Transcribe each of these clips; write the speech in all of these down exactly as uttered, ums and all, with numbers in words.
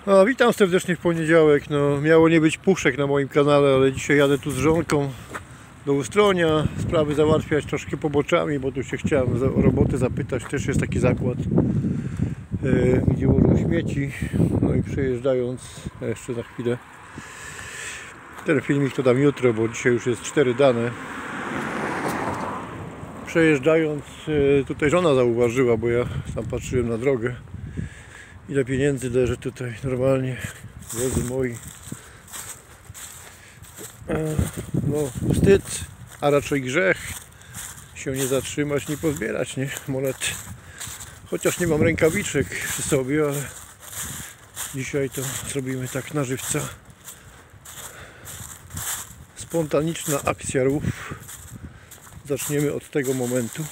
A, witam serdecznie w poniedziałek. No, miało nie być puszek na moim kanale, ale dzisiaj jadę tu z żonką do Ustronia, sprawy załatwiać troszkę poboczami, bo tu się chciałem za, o roboty zapytać. Też jest taki zakład, yy, gdzie łożą śmieci. No i przejeżdżając, a jeszcze za chwilę ten filmik to dam jutro, bo dzisiaj już jest cztery dane. Przejeżdżając, yy, tutaj żona zauważyła, bo ja tam patrzyłem na drogę, ile pieniędzy leży tutaj normalnie, drodzy moi. No wstyd, a raczej grzech się nie zatrzymać, nie pozbierać, nie? Monet. Chociaż nie mam rękawiczek przy sobie, ale dzisiaj to zrobimy tak na żywca. Spontaniczna akcja rów. Zaczniemy od tego momentu.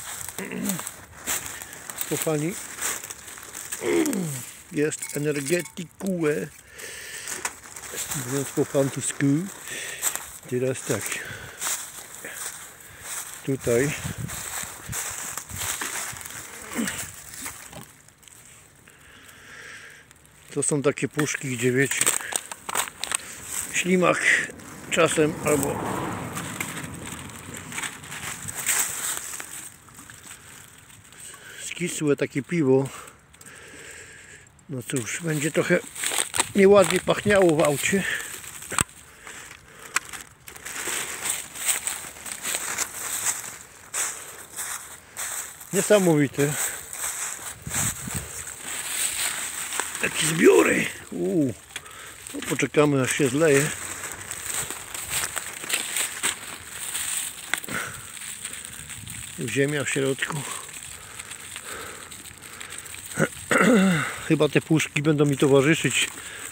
Kochani, jest energetykue, mówiąc po francusku. Teraz tak, tutaj to są takie puszki, gdzie wiecie, ślimak czasem albo skisłe takie piwo. No cóż, będzie trochę nieładnie pachniało w aucie. Niesamowite. Jakie zbiory. Uuu. No, poczekamy, aż się zleje. Ziemia w środku. Chyba te puszki będą mi towarzyszyć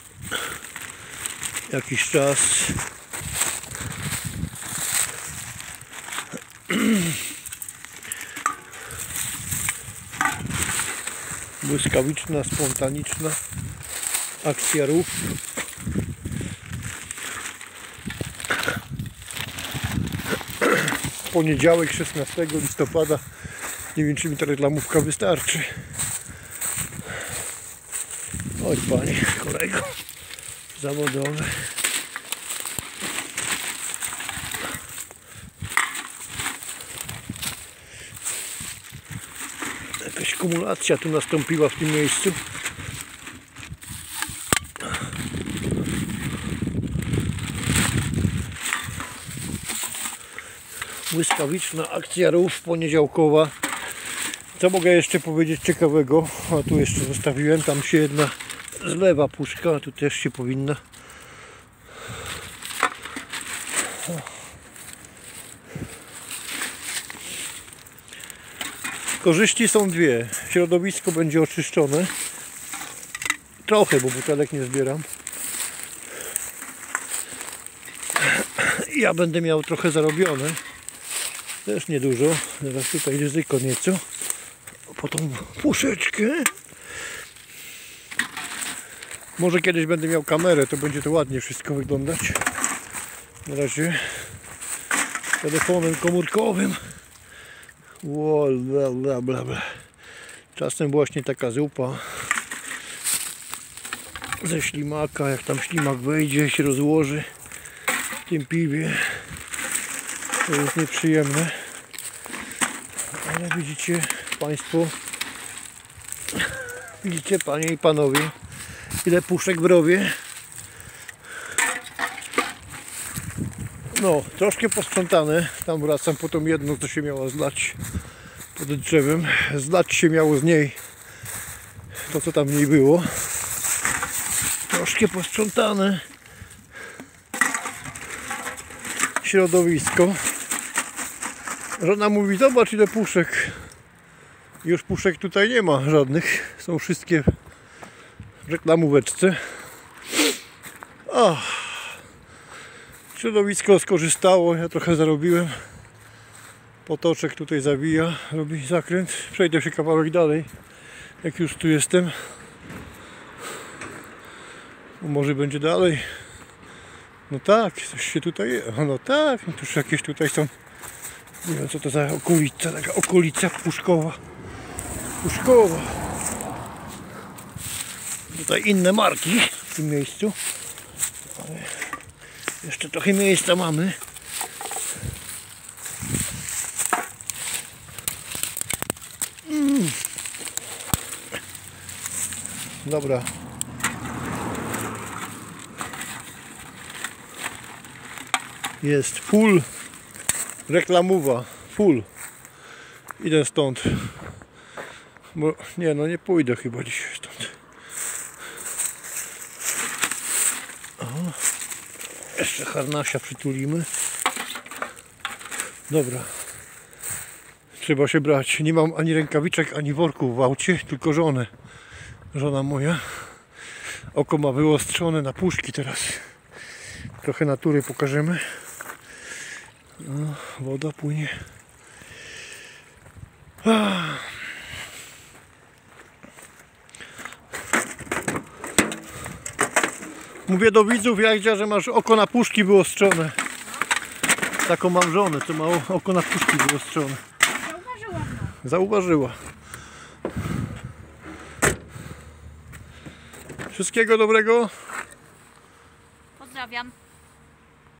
jakiś czas. Błyskawiczna, spontaniczna akcja rów. Poniedziałek szesnastego listopada. Nie wiem, czy mi ta reklamówka wystarczy. Oj panie kolego zawodowy. Jakaś kumulacja tu nastąpiła w tym miejscu. Błyskawiczna akcja rów poniedziałkowa. Co mogę jeszcze powiedzieć ciekawego? A tu jeszcze zostawiłem, tam się jedna zlewa puszka, a tu też się powinna. Korzyści są dwie. Środowisko będzie oczyszczone. Trochę, bo butelek nie zbieram. Ja będę miał trochę zarobione. Też niedużo. Teraz tutaj ryzyko nieco. Po tą puszeczkę. Może kiedyś będę miał kamerę, to będzie to ładnie wszystko wyglądać. Na razie telefonem komórkowym. Bla, bla, bla, bla. Czasem właśnie taka zupa ze ślimaka, jak tam ślimak wejdzie, się rozłoży w tym piwie, to jest nieprzyjemne. Ale widzicie Państwo, widzicie Panie i Panowie, ile puszek w rowie. No, troszkę posprzątane. Tam wracam po tą jedną, co się miała zlać pod drzewem. Zlać się miało z niej to, co tam w niej było. Troszkę posprzątane. Środowisko. Żona mówi, zobacz ile puszek. Już puszek tutaj nie ma żadnych. Są wszystkie w reklamóweczce. Oh. Środowisko skorzystało, ja trochę zarobiłem. Potoczek tutaj zawija, robi zakręt. Przejdę się kawałek dalej, jak już tu jestem. Bo może będzie dalej. No tak, coś się tutaj... No tak, no to już jakieś tutaj są... Nie wiem, co to za okolica, taka okolica puszkowa. Puszkowa. Tutaj inne marki w tym miejscu. Ale jeszcze trochę miejsca mamy. Mm. Dobra. Jest full reklamowa. Full. Idę stąd. Bo nie, no nie pójdę chyba dzisiaj stąd. O, jeszcze harnasia przytulimy. Dobra. Trzeba się brać. Nie mam ani rękawiczek, ani worków w aucie, tylko żonę. Żona moja. Oko ma wyostrzone na puszki teraz. Trochę natury pokażemy. No, woda płynie. Ah. Mówię do widzów, Jadzia, że masz oko na puszki wyostrzone. Taką mam żonę, co ma oko na puszki wyostrzone. Zauważyłam. Zauważyła. Wszystkiego dobrego. Pozdrawiam.